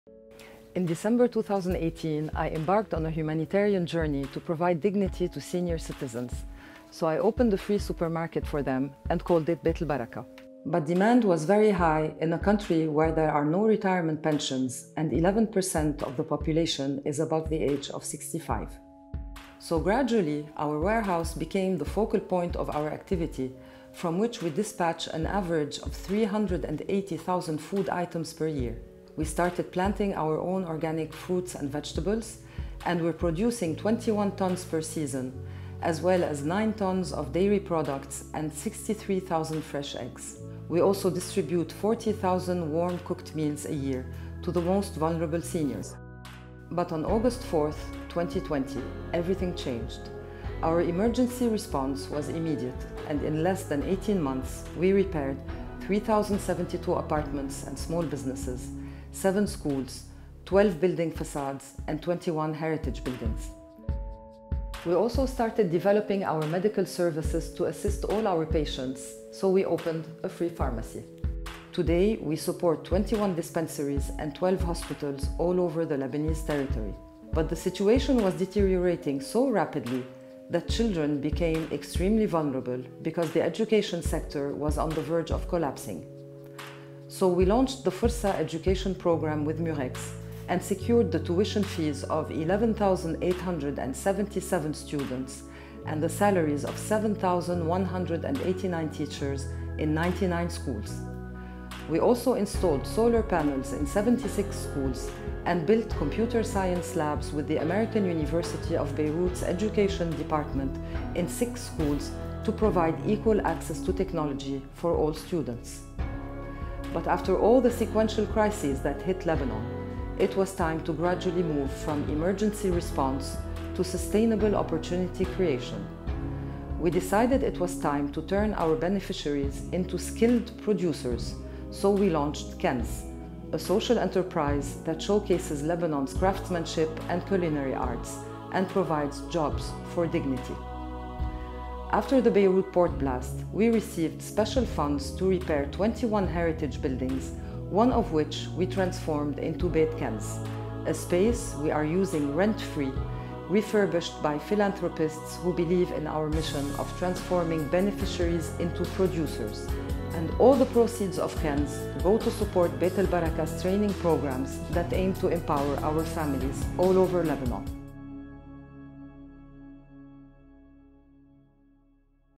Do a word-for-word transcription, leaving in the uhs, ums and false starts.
In December two thousand eighteen, I embarked on a humanitarian journey to provide dignity to senior citizens. So I opened a free supermarket for them and called it Beit el Baraka. But demand was very high in a country where there are no retirement pensions and eleven percent of the population is above the age of sixty-five. So gradually, our warehouse became the focal point of our activity, from which we dispatch an average of three hundred eighty thousand food items per year. We started planting our own organic fruits and vegetables, and we're producing twenty-one tons per season, as well as nine tons of dairy products and sixty-three thousand fresh eggs. We also distribute forty thousand warm cooked meals a year to the most vulnerable seniors. But on August fourth, twenty twenty, everything changed. Our emergency response was immediate, and in less than eighteen months, we repaired three thousand seventy-two apartments and small businesses, seven schools, twelve building facades, and twenty-one heritage buildings. We also started developing our medical services to assist all our patients, so we opened a free pharmacy. Today, we support twenty-one dispensaries and twelve hospitals all over the Lebanese territory. But the situation was deteriorating so rapidly that children became extremely vulnerable because the education sector was on the verge of collapsing. So we launched the Fursa education program with Murex and secured the tuition fees of eleven thousand eight hundred seventy-seven students and the salaries of seven thousand one hundred eighty-nine teachers in ninety-nine schools. We also installed solar panels in seventy-six schools and built computer science labs with the American University of Beirut's Education Department in six schools to provide equal access to technology for all students. But after all the sequential crises that hit Lebanon, it was time to gradually move from emergency response to sustainable opportunity creation. We decided it was time to turn our beneficiaries into skilled producers, so we launched Kenz, a social enterprise that showcases Lebanon's craftsmanship and culinary arts and provides jobs for dignity. After the Beirut port blast, we received special funds to repair twenty-one heritage buildings, one of which we transformed into Beit Kenz, a space we are using rent-free, refurbished by philanthropists who believe in our mission of transforming beneficiaries into producers. And all the proceeds of Kenz go to support Beit el Baraka's training programs that aim to empower our families all over Lebanon.